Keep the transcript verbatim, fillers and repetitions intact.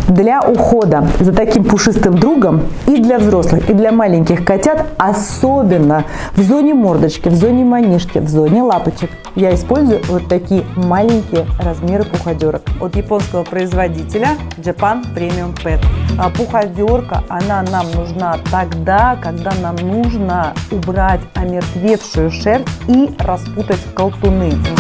Для ухода за таким пушистым другом и для взрослых, и для маленьких котят, особенно в зоне мордочки, в зоне манишки, в зоне лапочек, я использую вот такие маленькие размеры пуходерок от японского производителя Japan Premium Pet. А пуходерка, она нам нужна тогда, когда нам нужно убрать омертвевшую шерсть и распутать колтуны.